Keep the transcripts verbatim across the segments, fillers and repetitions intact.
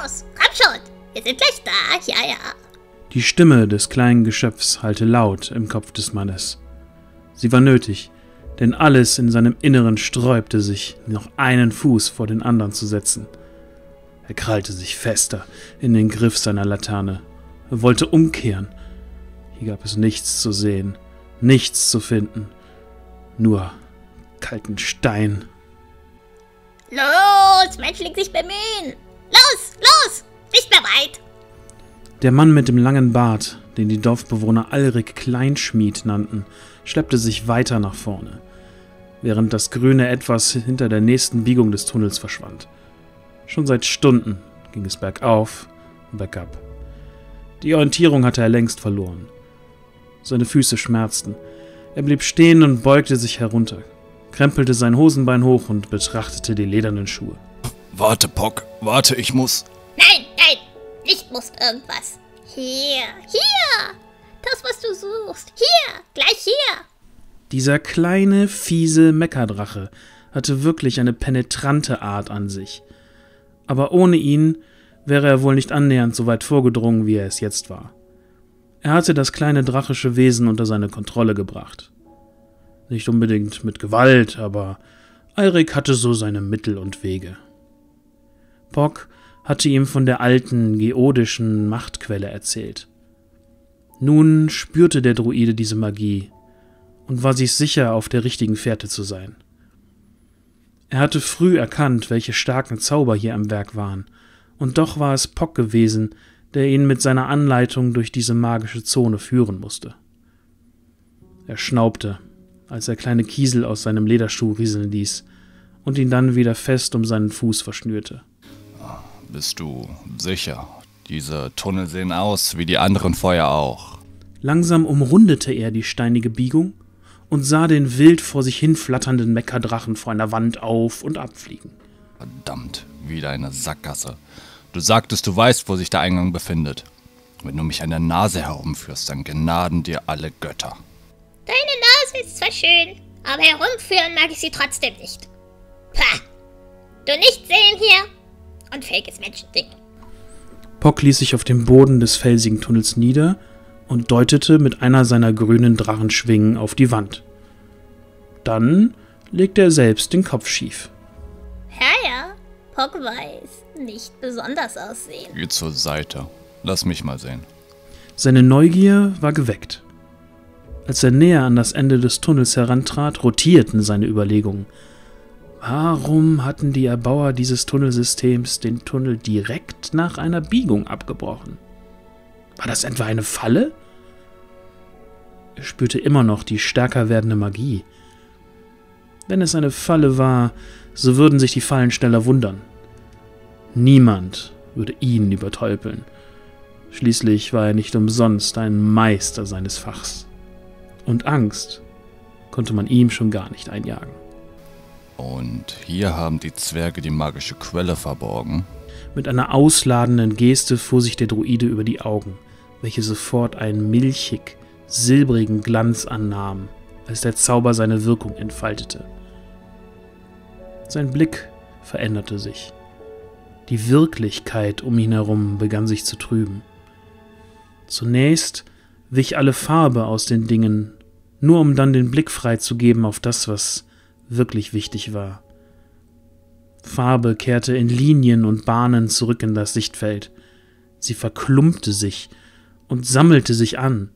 los, komm schon, wir sind gleich da, ja, ja. Die Stimme des kleinen Geschöpfs hallte laut im Kopf des Mannes. Sie war nötig, denn alles in seinem Inneren sträubte sich, noch einen Fuß vor den anderen zu setzen. Er krallte sich fester in den Griff seiner Laterne. Er wollte umkehren. Hier gab es nichts zu sehen, nichts zu finden, nur kalten Stein. Los, Menschling sich bemühen. Los, los, nicht mehr weit. Der Mann mit dem langen Bart, den die Dorfbewohner Alrik Kleinschmied nannten, schleppte sich weiter nach vorne, während das grüne Etwas hinter der nächsten Biegung des Tunnels verschwand. Schon seit Stunden ging es bergauf und bergab. Die Orientierung hatte er längst verloren. Seine Füße schmerzten. Er blieb stehen und beugte sich herunter, krempelte sein Hosenbein hoch und betrachtete die ledernen Schuhe. Warte, Pock, warte, ich muss... Nein, nein, nicht musst irgendwas. Hier, hier, das, was du suchst. Hier, gleich hier. Dieser kleine, fiese Meckerdrache hatte wirklich eine penetrante Art an sich. Aber ohne ihn wäre er wohl nicht annähernd so weit vorgedrungen, wie er es jetzt war. Er hatte das kleine drachische Wesen unter seine Kontrolle gebracht. Nicht unbedingt mit Gewalt, aber Alrik hatte so seine Mittel und Wege. Pock hatte ihm von der alten, geodischen Machtquelle erzählt. Nun spürte der Druide diese Magie und war sich sicher, auf der richtigen Fährte zu sein. Er hatte früh erkannt, welche starken Zauber hier am Werk waren, und doch war es Pock gewesen, der ihn mit seiner Anleitung durch diese magische Zone führen musste. Er schnaubte, als er kleine Kiesel aus seinem Lederschuh rieseln ließ und ihn dann wieder fest um seinen Fuß verschnürte. Bist du sicher? Diese Tunnel sehen aus wie die anderen vorher auch. Langsam umrundete er die steinige Biegung und sah den wild vor sich hin flatternden Meckerdrachen vor einer Wand auf- und abfliegen. Verdammt, wieder eine Sackgasse. Du sagtest, du weißt, wo sich der Eingang befindet. Wenn du mich an der Nase herumführst, dann gnaden dir alle Götter. Deine Nase ist zwar schön, aber herumführen mag ich sie trotzdem nicht. Pah! Du nicht sehen hier und fakes Menschending. Pock ließ sich auf dem Boden des felsigen Tunnels nieder und deutete mit einer seiner grünen Drachenschwingen auf die Wand. Dann legte er selbst den Kopf schief. Ja, ja, Pock weiß, nicht besonders aussehen. Geh zur Seite. Lass mich mal sehen. Seine Neugier war geweckt. Als er näher an das Ende des Tunnels herantrat, rotierten seine Überlegungen. Warum hatten die Erbauer dieses Tunnelsystems den Tunnel direkt nach einer Biegung abgebrochen? War das etwa eine Falle? Er spürte immer noch die stärker werdende Magie. Wenn es eine Falle war, so würden sich die Fallensteller wundern. Niemand würde ihn übertölpeln. Schließlich war er nicht umsonst ein Meister seines Fachs. Und Angst konnte man ihm schon gar nicht einjagen. Und hier haben die Zwerge die magische Quelle verborgen. Mit einer ausladenden Geste fuhr sich der Druide über die Augen, welche sofort einen milchig, silbrigen Glanz annahmen, als der Zauber seine Wirkung entfaltete. Sein Blick veränderte sich. Die Wirklichkeit um ihn herum begann sich zu trüben. Zunächst wich alle Farbe aus den Dingen, nur um dann den Blick freizugeben auf das, was wirklich wichtig war. Farbe kehrte in Linien und Bahnen zurück in das Sichtfeld. Sie verklumpte sich und sammelte sich an.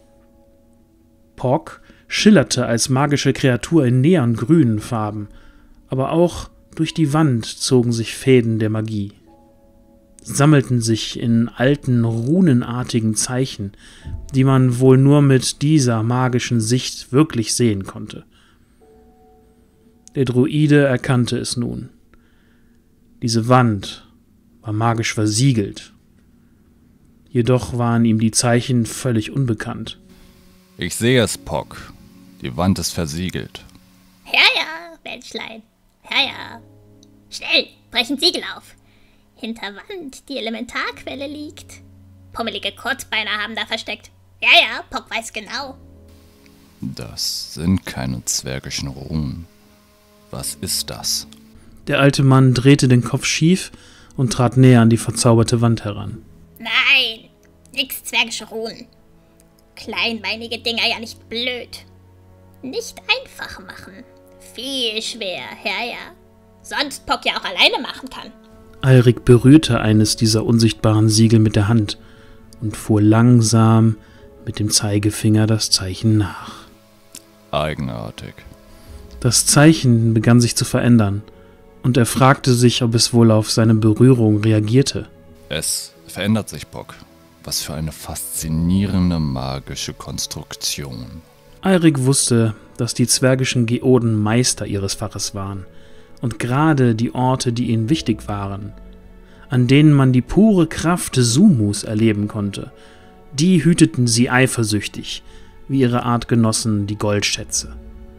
Pock schillerte als magische Kreatur in neongrünen Farben, aber auch durch die Wand zogen sich Fäden der Magie, sammelten sich in alten, runenartigen Zeichen, die man wohl nur mit dieser magischen Sicht wirklich sehen konnte. Der Druide erkannte es nun. Diese Wand war magisch versiegelt. Jedoch waren ihm die Zeichen völlig unbekannt. Ich sehe es, Pock. Die Wand ist versiegelt. Ja, ja, Menschlein. Ja, ja. Schnell, brechen Siegel auf. Hinter Wand die Elementarquelle liegt. Pummelige Kurzbeine haben da versteckt. Ja, ja, Pock weiß genau. Das sind keine zwergischen Runen. Was ist das? Der alte Mann drehte den Kopf schief und trat näher an die verzauberte Wand heran. Nein, nix zwergische Runen. Kleinbeinige Dinger ja nicht blöd. Nicht einfach machen. Viel schwer, ja, ja. Sonst Pock ja auch alleine machen kann. Alrik berührte eines dieser unsichtbaren Siegel mit der Hand und fuhr langsam mit dem Zeigefinger das Zeichen nach. Eigenartig. Das Zeichen begann sich zu verändern, und er fragte sich, ob es wohl auf seine Berührung reagierte. Es verändert sich, Pock. Was für eine faszinierende magische Konstruktion. Alrik wusste, dass die zwergischen Geoden Meister ihres Faches waren, und gerade die Orte, die ihnen wichtig waren, an denen man die pure Kraft Sumus erleben konnte, die hüteten sie eifersüchtig, wie ihre Artgenossen die Goldschätze.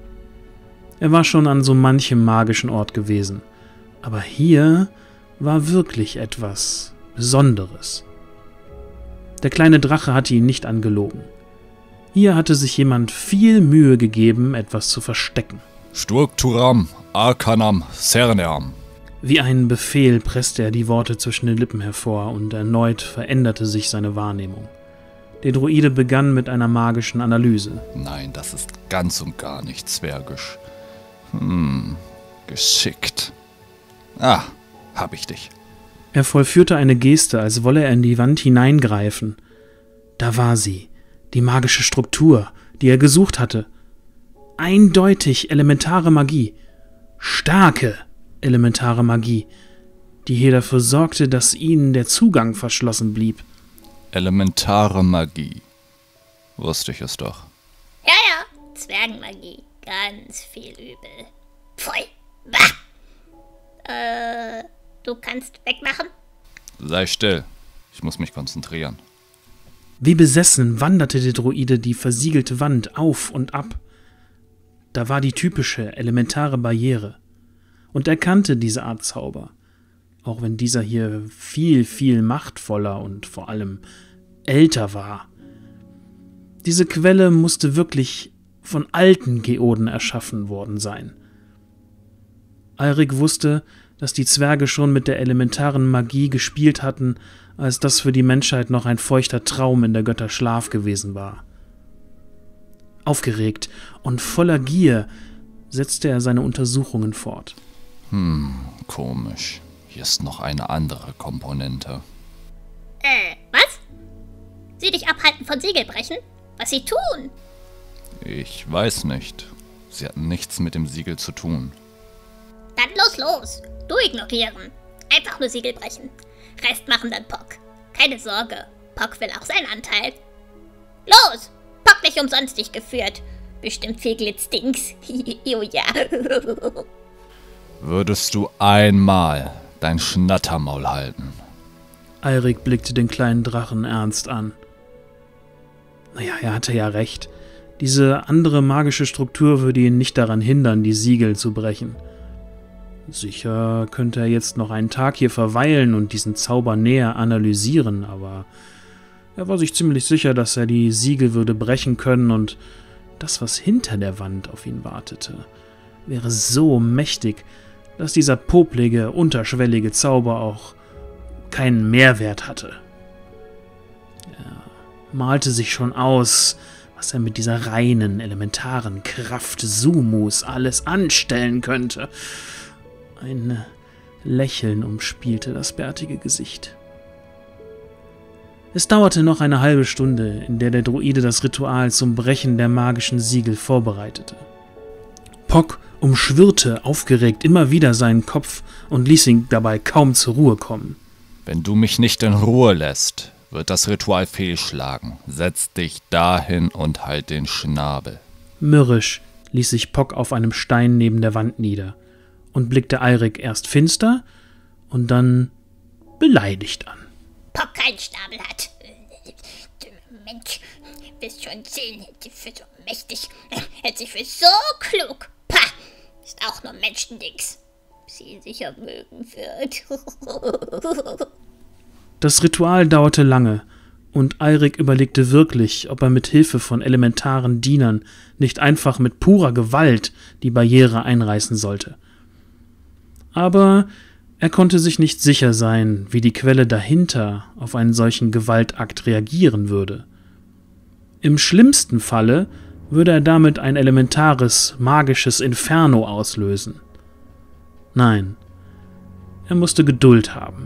Er war schon an so manchem magischen Ort gewesen, aber hier war wirklich etwas Besonderes. Der kleine Drache hatte ihn nicht angelogen. Hier hatte sich jemand viel Mühe gegeben, etwas zu verstecken. Sturkturam, Arkanam, Cerneam. Wie ein Befehl presste er die Worte zwischen den Lippen hervor, und erneut veränderte sich seine Wahrnehmung. Der Druide begann mit einer magischen Analyse. Nein, das ist ganz und gar nicht zwergisch. Hm, geschickt. Ah, hab ich dich. Er vollführte eine Geste, als wolle er in die Wand hineingreifen. Da war sie, die magische Struktur, die er gesucht hatte. Eindeutig elementare Magie. Starke elementare Magie, die hier dafür sorgte, dass ihnen der Zugang verschlossen blieb. Elementare Magie. Wusste ich es doch. Ja, ja, Zwergenmagie. Ganz viel übel. Pfui. Bah. Äh, du kannst wegmachen? Sei still. Ich muss mich konzentrieren. Wie besessen wanderte der Druide die versiegelte Wand auf und ab. Da war die typische elementare Barriere. Und er kannte diese Art Zauber, auch wenn dieser hier viel, viel machtvoller und vor allem älter war. Diese Quelle musste wirklich von alten Geoden erschaffen worden sein. Alrik wusste, dass die Zwerge schon mit der elementaren Magie gespielt hatten, als das für die Menschheit noch ein feuchter Traum in der Götter Schlaf gewesen war. Aufgeregt und voller Gier setzte er seine Untersuchungen fort. Hm, komisch. Hier ist noch eine andere Komponente. Äh, was? Sie dich abhalten von Siegelbrechen? Was sie tun? Ich weiß nicht. Sie hatten nichts mit dem Siegel zu tun. Dann los, los. Du ignorieren. Einfach nur Siegel brechen. Rest machen dann Pock. Keine Sorge. Pock will auch seinen Anteil. Los! Pock nicht umsonst dich geführt. Bestimmt viel Glitzdings. Oh ja. Würdest du einmal dein Schnattermaul halten? Alrik blickte den kleinen Drachen ernst an. Naja, er hatte ja recht. Diese andere magische Struktur würde ihn nicht daran hindern, die Siegel zu brechen. Sicher könnte er jetzt noch einen Tag hier verweilen und diesen Zauber näher analysieren, aber er war sich ziemlich sicher, dass er die Siegel würde brechen können, und das, was hinter der Wand auf ihn wartete, wäre so mächtig, dass dieser poplige, unterschwellige Zauber auch keinen Mehrwert hatte. Er malte sich schon aus, was er mit dieser reinen, elementaren Kraft Sumus alles anstellen könnte. Ein Lächeln umspielte das bärtige Gesicht. Es dauerte noch eine halbe Stunde, in der der Druide das Ritual zum Brechen der magischen Siegel vorbereitete. Pock umschwirrte aufgeregt immer wieder seinen Kopf und ließ ihn dabei kaum zur Ruhe kommen. Wenn du mich nicht in Ruhe lässt, wird das Ritual fehlschlagen. Setz dich dahin und halt den Schnabel. Mürrisch ließ sich Pock auf einem Stein neben der Wand nieder und blickte Alrik erst finster und dann beleidigt an. Pock keinen Schnabel hat. Mensch, bist schon sehen, hält sich für so mächtig, hält sich für so klug. Pah, ist auch nur Menschendings. Sie sicher mögen wird. Das Ritual dauerte lange, und Alrik überlegte wirklich, ob er mit Hilfe von elementaren Dienern nicht einfach mit purer Gewalt die Barriere einreißen sollte. Aber Er konnte sich nicht sicher sein, wie die Quelle dahinter auf einen solchen Gewaltakt reagieren würde. Im schlimmsten Falle würde er damit ein elementares, magisches Inferno auslösen. Nein, er musste Geduld haben.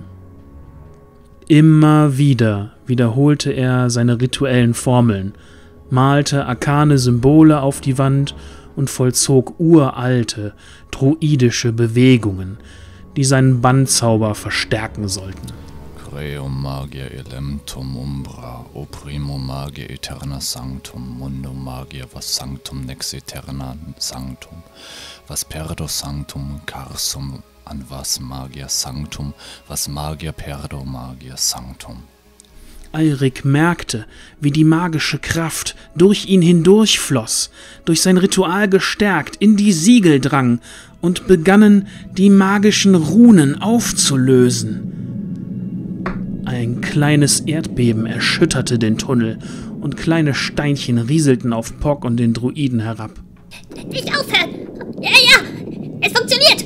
Immer wieder wiederholte er seine rituellen Formeln, malte arkane Symbole auf die Wand und vollzog uralte, druidische Bewegungen, die seinen Bannzauber verstärken sollten. Creo magia elemtum umbra, oprimo magia eterna sanctum, mundo magia vas sanctum nex eterna sanctum, vas perdo sanctum carsum, an vas magia sanctum, vas magia perdo magia sanctum. Eirik merkte, wie die magische Kraft durch ihn hindurchfloss, durch sein Ritual gestärkt, in die Siegel drang und begannen, die magischen Runen aufzulösen. Ein kleines Erdbeben erschütterte den Tunnel und kleine Steinchen rieselten auf Pock und den Druiden herab. Nicht aufhören! Ja, ja! Es funktioniert!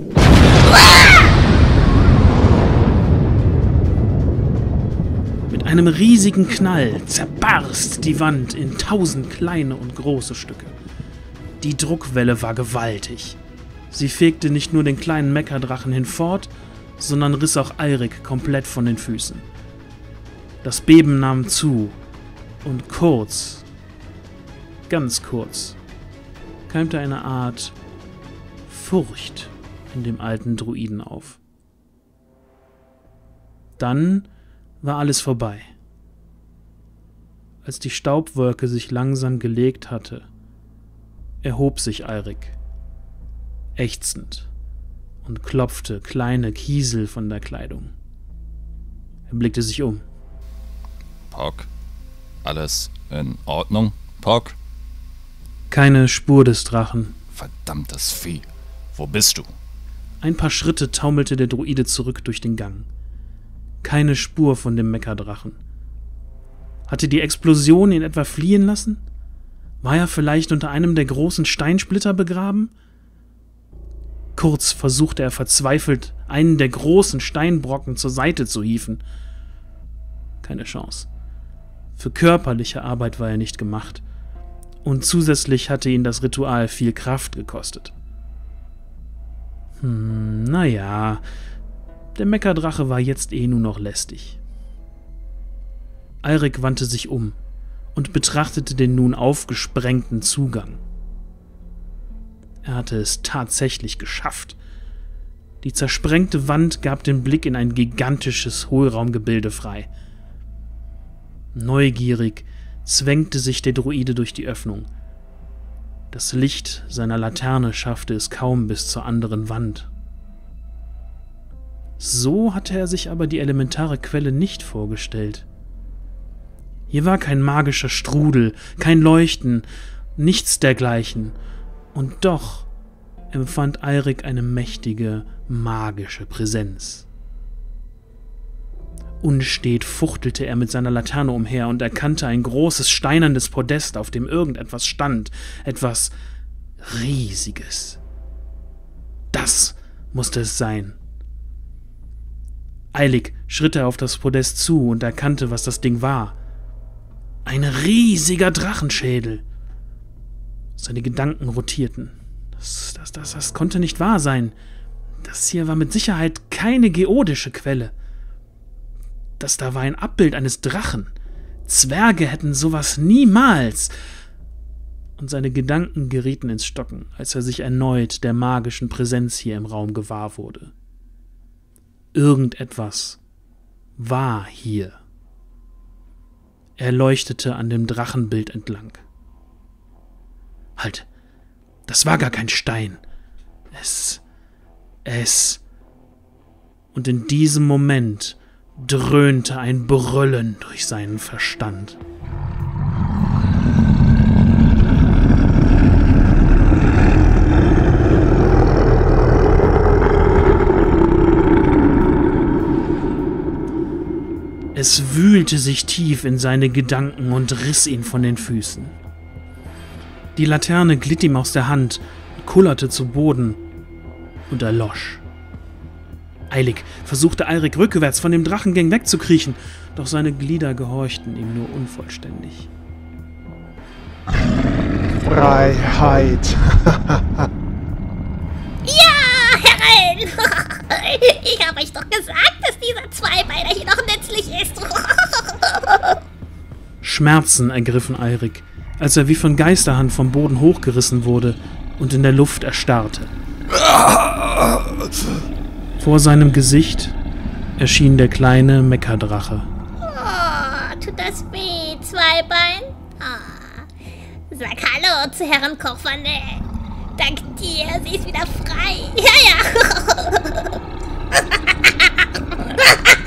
Mit einem riesigen Knall zerbarst die Wand in tausend kleine und große Stücke. Die Druckwelle war gewaltig. Sie fegte nicht nur den kleinen Meckerdrachen hinfort, sondern riss auch Eirik komplett von den Füßen. Das Beben nahm zu und kurz, ganz kurz, keimte eine Art Furcht in dem alten Druiden auf. Dann war alles vorbei. Als die Staubwolke sich langsam gelegt hatte, erhob sich Eirik, ächzend, und klopfte kleine Kiesel von der Kleidung. Er blickte sich um. Pock, alles in Ordnung, Pock? Keine Spur des Drachen. Verdammtes Vieh, wo bist du? Ein paar Schritte taumelte der Druide zurück durch den Gang. Keine Spur von dem Meckerdrachen. Hatte die Explosion ihn etwa fliehen lassen? War er vielleicht unter einem der großen Steinsplitter begraben? Kurz versuchte er verzweifelt, einen der großen Steinbrocken zur Seite zu hieven. Keine Chance. Für körperliche Arbeit war er nicht gemacht. Und zusätzlich hatte ihn das Ritual viel Kraft gekostet. Hm, naja, der Meckerdrache war jetzt eh nur noch lästig. Eirik wandte sich um und betrachtete den nun aufgesprengten Zugang. Er hatte es tatsächlich geschafft. Die zersprengte Wand gab den Blick in ein gigantisches Hohlraumgebilde frei. Neugierig zwängte sich der Druide durch die Öffnung. Das Licht seiner Laterne schaffte es kaum bis zur anderen Wand. So hatte er sich aber die elementare Quelle nicht vorgestellt. Hier war kein magischer Strudel, kein Leuchten, nichts dergleichen. Und doch empfand Eirik eine mächtige, magische Präsenz. Unstet fuchtelte er mit seiner Laterne umher und erkannte ein großes steinernes Podest, auf dem irgendetwas stand, etwas Riesiges. Das musste es sein. Eilig schritt er auf das Podest zu und erkannte, was das Ding war. Ein riesiger Drachenschädel. Seine Gedanken rotierten. Das, das, das, das konnte nicht wahr sein. Das hier war mit Sicherheit keine geodische Quelle. Das da war ein Abbild eines Drachen. Zwerge hätten sowas niemals. Und seine Gedanken gerieten ins Stocken, als er sich erneut der magischen Präsenz hier im Raum gewahr wurde. Irgendetwas war hier. Er leuchtete an dem Drachenbild entlang. Halt, das war gar kein Stein. Es, es... Und in diesem Moment dröhnte ein Brüllen durch seinen Verstand. Es wühlte sich tief in seine Gedanken und riss ihn von den Füßen. Die Laterne glitt ihm aus der Hand, kullerte zu Boden und erlosch. Eilig versuchte Eirik rückwärts von dem Drachengang wegzukriechen, doch seine Glieder gehorchten ihm nur unvollständig. Freiheit! Ja, herein! Ich habe euch doch gesagt, dass dieser Zweibeiner hier noch nützlich ist. Schmerzen ergriffen Eirik, als er wie von Geisterhand vom Boden hochgerissen wurde und in der Luft erstarrte. Vor seinem Gesicht erschien der kleine Meckerdrache. Oh, tut das weh, Zweibein? Ah, sag Hallo zu Herrn Kochwanne. Dank dir, sie ist wieder frei. Ja, ja.